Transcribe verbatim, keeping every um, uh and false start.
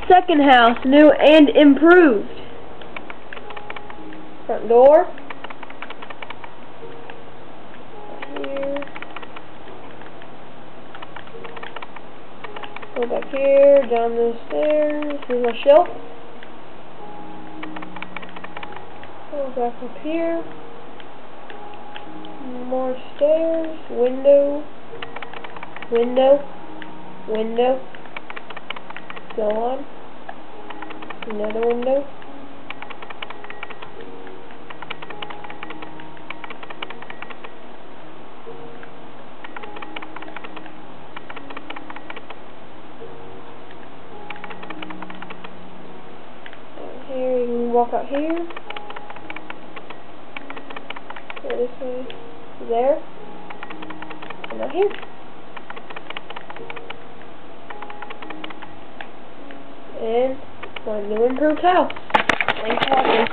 second house, new and improved. Front door. Here. Go back here, down the stairs. Here's my shelf. Go back up here. More stairs. Window. Window. Window. Go on. Another window. Here, you can walk out here. Go this way. There. And out here. And my new improved house. Thanks for watching.